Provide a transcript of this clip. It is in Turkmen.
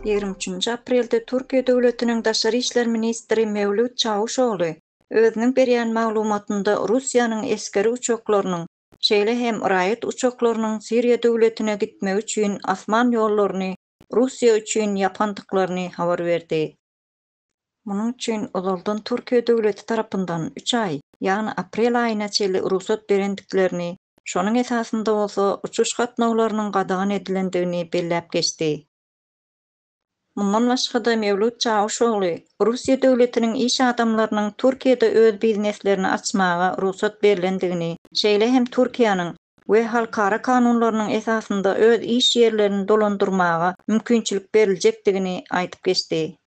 23 aprelde Türkiye Döwletiniň Daşary işler ministri Mevlüt Çavuşoglu özüniň berýän maglumatynda Russiýanyň eskeri uçaklarynyň şeýle hem raýat uçaklarynyň Siriýa döwletine gitmegi üçin asman ýollaryny Russiýa üçin ýapandyklaryny habar berdi. Munuň üçin olaldan Türkiýe döwleti tarapyndan 3 ay, ýagny aprel aýyna çeli ruhsat berendiklerini, şonuň esasynda bolsa uçuş gatnawlarynyň gadagan edilendigini belläp geçdi. Mundan başga-da Mevlüt Çavuşoglu Russiýa döwletiniň iş adamlarynyň Türkiýede öz bizneslerini açmaga ruhsat berilendigini, şeýle hem Türkiýanyň we halkara kanunlarynyň esasynda öz iş ýerlerini dolandyrmaga mümkinçilik beriljekdigini aýdyp geçdi.